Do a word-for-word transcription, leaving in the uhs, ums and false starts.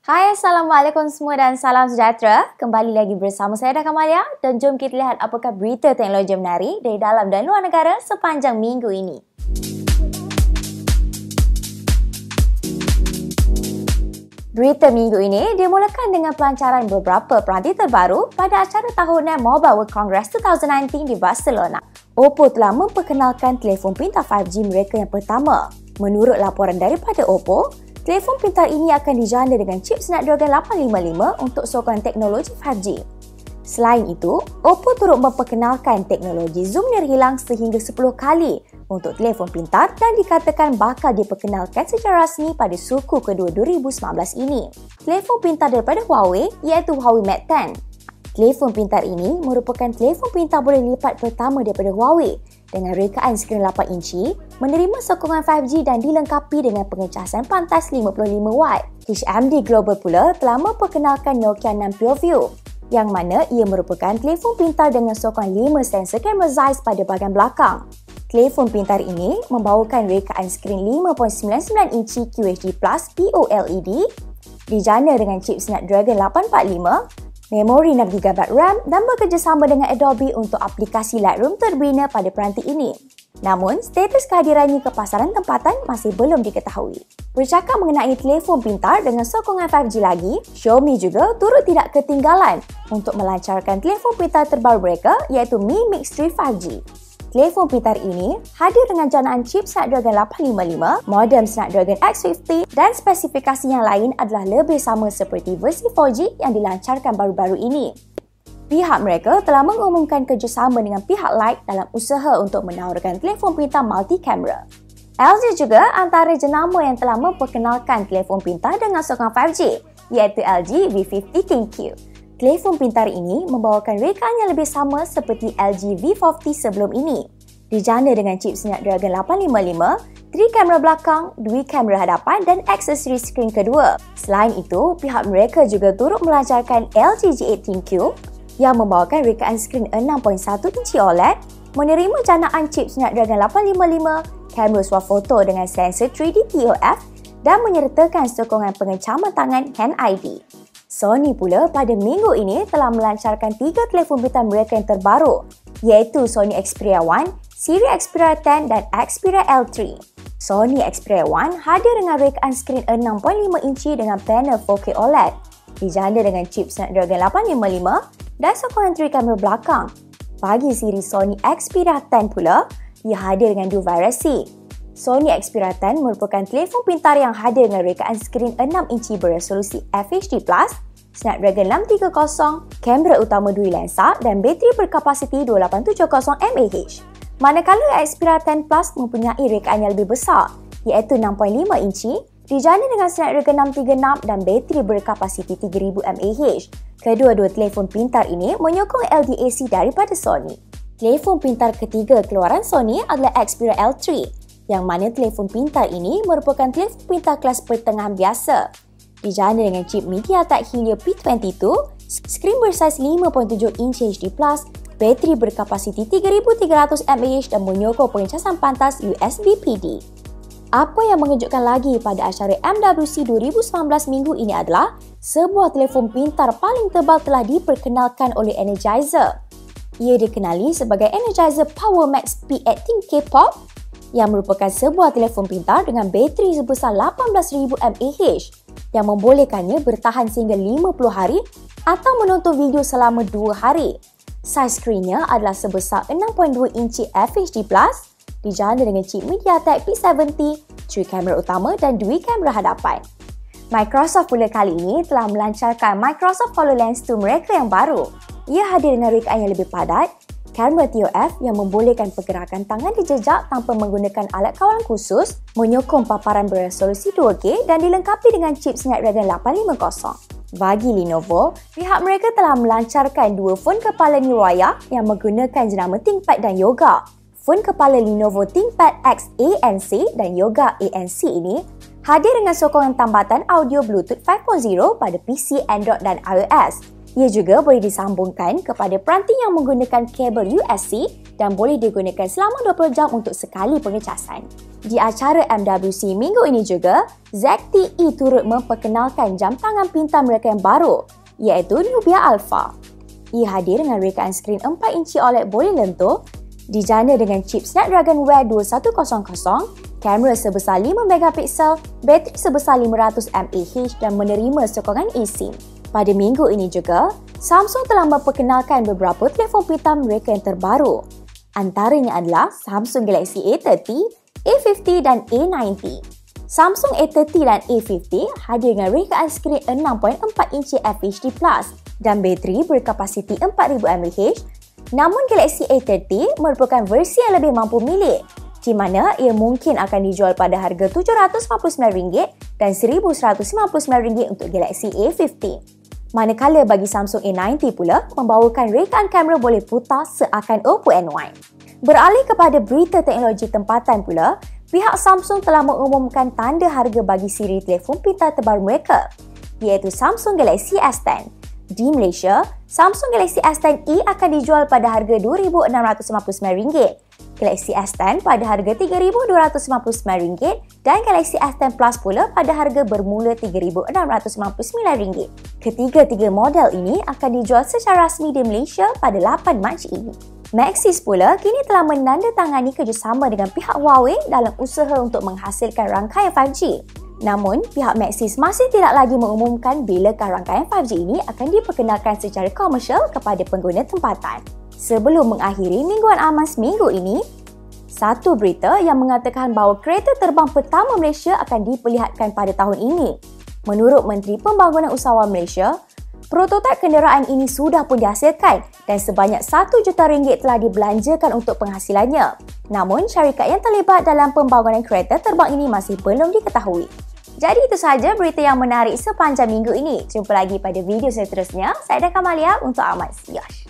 Hai, Assalamualaikum semua dan salam sejahtera. Kembali lagi bersama saya Dah Kamalia dan jom kita lihat apakah berita teknologi menarik dari dalam dan luar negara sepanjang minggu ini. Berita minggu ini dimulakan dengan pelancaran beberapa peranti terbaru pada acara tahunan Mobile World Congress dua ribu sembilan belas di Barcelona. Oppo telah memperkenalkan telefon pintar lima G mereka yang pertama. Menurut laporan daripada Oppo, telefon pintar ini akan dijana dengan chip Snapdragon lapan lima lima untuk sokongan teknologi lima G. Selain itu, Oppo turut memperkenalkan teknologi zoom nirhilang sehingga sepuluh kali untuk telefon pintar dan dikatakan bakal diperkenalkan secara rasmi pada suku kedua dua ribu sembilan belas ini. Telefon pintar daripada Huawei iaitu Huawei Mate sepuluh. Telefon pintar ini merupakan telefon pintar boleh lipat pertama daripada Huawei dengan rekaan skrin lapan inci, menerima sokongan lima G dan dilengkapi dengan pengecasan pantas lima puluh lima watt. H M D Global pula telah memperkenalkan Nokia enam PureView, yang mana ia merupakan telefon pintar dengan sokongan lima sensor kamera Zeiss pada bahagian belakang. Telefon pintar ini membawakan rekaan skrin lima perpuluhan sembilan sembilan inci Q H D plus P O L E D, dijana dengan chip Snapdragon lapan empat lima, memori enam giga byte RAM dan bekerjasama dengan Adobe untuk aplikasi Lightroom terbina pada peranti ini. Namun, status kehadirannya ke pasaran tempatan masih belum diketahui. Bercakap mengenai telefon pintar dengan sokongan lima G lagi, Xiaomi juga turut tidak ketinggalan untuk melancarkan telefon pintar terbaru mereka iaitu Mi Mix tiga lima G. Telefon pintar ini hadir dengan janaan chip Snapdragon lapan lima lima, modem Snapdragon X lima puluh dan spesifikasi yang lain adalah lebih sama seperti versi empat G yang dilancarkan baru-baru ini. Pihak mereka telah mengumumkan kerjasama dengan pihak lain dalam usaha untuk menawarkan telefon pintar multi-kamera. L G juga antara jenama yang telah memperkenalkan telefon pintar dengan sokongan lima G iaitu L G V lima puluh ThinQ. Telefon pintar ini membawakan rekaan yang lebih sama seperti L G V empat puluh sebelum ini. Dijana dengan chip Snapdragon lapan lima lima, tiga kamera belakang, dua kamera hadapan dan aksesori skrin kedua. Selain itu, pihak mereka juga turut melancarkan L G G delapan ThinQ yang membawakan rekaan skrin enam perpuluhan satu inci O L E D, menerima janaan chip Snapdragon lapan lima lima, kamera swafoto dengan sensor tiga D T O F dan menyertakan sokongan pengecaman tangan Hand I D. Sony pula pada minggu ini telah melancarkan tiga telefon pintar mereka yang terbaru iaitu Sony Xperia One, siri Xperia sepuluh dan Xperia L tiga. Sony Xperia One hadir dengan rekaan skrin enam perpuluhan lima inci dengan panel empat K O L E D, dijana dengan chip Snapdragon lapan lima lima dan sokongan tiga kamera belakang. Bagi siri Sony Xperia sepuluh pula, ia hadir dengan dua variasi. Sony Xperia sepuluh merupakan telefon pintar yang hadir dengan rekaan skrin enam inci beresolusi F H D plus, Snapdragon enam tiga kosong, kamera utama dua lensa dan bateri berkapasiti dua lapan tujuh kosong mAh. Manakala Xperia sepuluh Plus mempunyai rekaan yang lebih besar iaitu enam perpuluhan lima inci, dijana dengan Snapdragon enam tiga enam dan bateri berkapasiti tiga ribu mAh. Kedua-dua telefon pintar ini menyokong L D A C daripada Sony. Telefon pintar ketiga keluaran Sony adalah Xperia L tiga, yang mana telefon pintar ini merupakan telefon pintar kelas pertengahan biasa. Dijana dengan chip MediaTek Helio P dua puluh dua, skrin bersaiz lima perpuluhan tujuh inci H D plus, bateri berkapasiti tiga ribu tiga ratus mAh dan menyokong pengecasan pantas U S B P D. Apa yang mengejutkan lagi pada acara M W C dua ribu sembilan belas minggu ini adalah sebuah telefon pintar paling tebal telah diperkenalkan oleh Energizer. Ia dikenali sebagai Energizer PowerMax P delapan belas K Pop yang merupakan sebuah telefon pintar dengan bateri sebesar lapan belas ribu mAh yang membolehkannya bertahan sehingga lima puluh hari atau menonton video selama dua hari. Saiz skrinnya adalah sebesar enam perpuluhan dua inci F H D plus, dijana dengan chip MediaTek P tujuh puluh, tiga kamera utama dan dua kamera hadapan. Microsoft pula kali ini telah melancarkan Microsoft HoloLens dua mereka yang baru. Ia hadir dengan rekaan yang lebih padat, kamera T O F yang membolehkan pergerakan tangan dijejak tanpa menggunakan alat kawalan khusus, menyokong paparan beresolusi dua K dan dilengkapi dengan chip Snapdragon lapan lima kosong. Bagi Lenovo, pihak mereka telah melancarkan dua fon kepala Nirwaya yang menggunakan jenama ThinkPad dan Yoga. Fon kepala Lenovo ThinkPad X A N C dan Yoga A N C ini Hadir dengan sokongan tambatan audio Bluetooth lima titik kosong pada P C, Android dan iOS. Ia juga boleh disambungkan kepada peranti yang menggunakan kabel U S C dan boleh digunakan selama dua puluh jam untuk sekali pengecasan. Di acara M W C minggu ini juga, Z T E turut memperkenalkan jam tangan pintar mereka yang baru, iaitu Nubia Alpha. Ia hadir dengan rekaan skrin empat inci O L E D boleh lentur, dijana dengan chip Snapdragon Wear dua satu kosong kosong, kamera sebesar lima megapiksel, bateri sebesar lima ratus mAh dan menerima sokongan eSIM. Pada minggu ini juga, Samsung telah memperkenalkan beberapa telefon pintar mereka yang terbaru. Antaranya adalah Samsung Galaxy A tiga puluh, A lima puluh dan A sembilan puluh. Samsung A tiga puluh dan A lima puluh hadir dengan rekaan skrin enam perpuluhan empat inci F H D plus dan bateri berkapasiti empat ribu mAh. Namun Galaxy A tiga puluh merupakan versi yang lebih mampu milik, di mana ia mungkin akan dijual pada harga tujuh ratus lima puluh sembilan ringgit dan seribu seratus lima puluh sembilan ringgit untuk Galaxy A lima puluh. Manakala bagi Samsung A sembilan puluh pula membawakan rekaan kamera boleh putar seakan Oppo N one. Beralih kepada berita teknologi tempatan pula, pihak Samsung telah mengumumkan tanda harga bagi siri telefon pintar terbaru mereka, iaitu Samsung Galaxy S sepuluh. Di Malaysia, Samsung Galaxy S sepuluh e akan dijual pada harga dua ribu enam ratus lima puluh sembilan ringgit, Galaxy S sepuluh pada harga tiga ribu dua ratus lima puluh sembilan ringgit dan Galaxy S sepuluh Plus pula pada harga bermula tiga ribu enam ratus lima puluh sembilan ringgit. Ketiga-tiga model ini akan dijual secara rasmi di Malaysia pada lapan Mac ini. Maxis pula kini telah menandatangani kerjasama dengan pihak Huawei dalam usaha untuk menghasilkan rangkaian lima G. Namun, pihak Maxis masih tidak lagi mengumumkan bilakah rangkaian lima G ini akan diperkenalkan secara komersial kepada pengguna tempatan. Sebelum mengakhiri mingguan aman seminggu ini, satu berita yang mengatakan bahawa kereta terbang pertama Malaysia akan diperlihatkan pada tahun ini. Menurut Menteri Pembangunan Usahawan Malaysia, prototipe kenderaan ini sudah pun dihasilkan dan sebanyak satu juta ringgit telah dibelanjakan untuk penghasilannya. Namun, syarikat yang terlibat dalam pembangunan kereta terbang ini masih belum diketahui. Jadi itu sahaja berita yang menarik sepanjang minggu ini. Jumpa lagi pada video seterusnya. Saya Daka Malia untuk Ahmad Siyosh.